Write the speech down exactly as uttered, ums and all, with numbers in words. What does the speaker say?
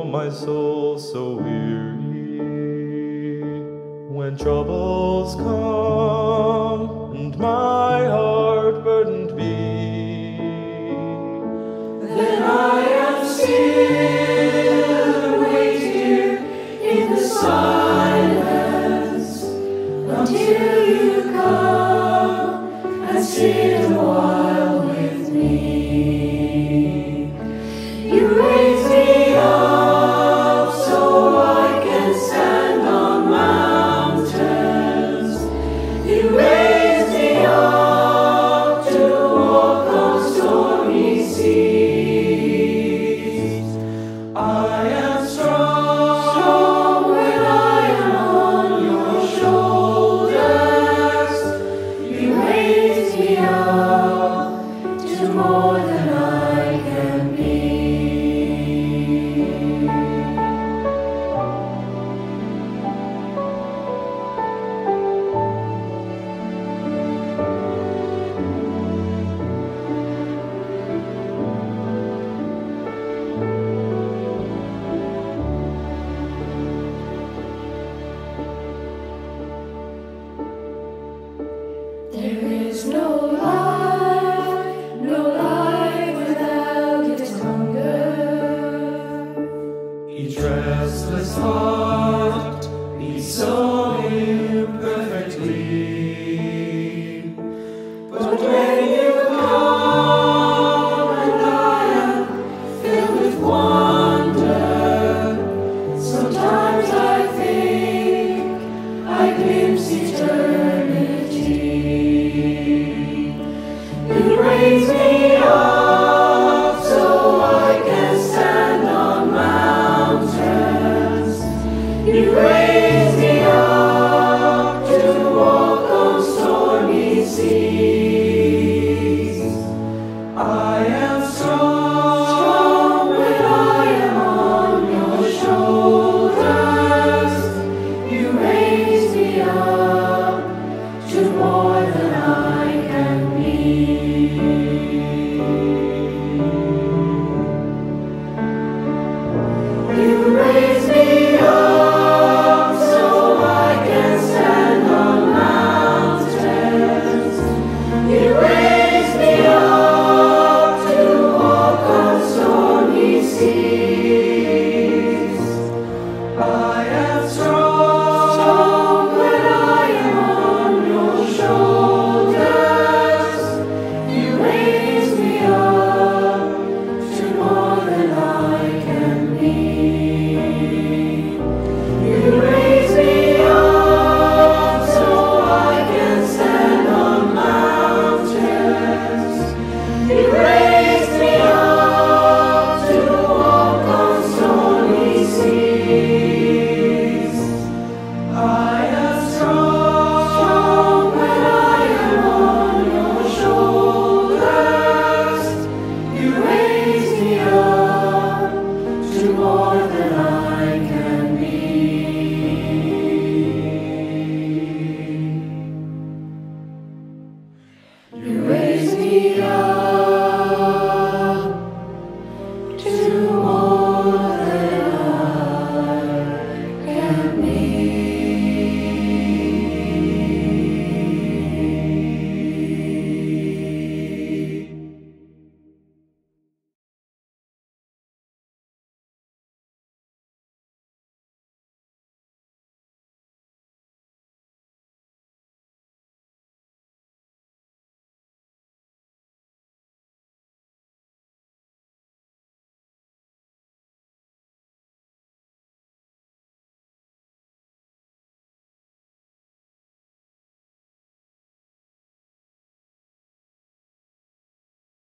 my soul so weary. When troubles come and my heart burdened be, then I am still and wait here in the silence until you come and sit a while with me. You raise me up so I can stand on mountains. You raise me up to walk on stormy seas. I am strong, strong when I am on your shoulders. You raise me up to more than I can be. There is no life, no life without its hunger. each restless heart beats so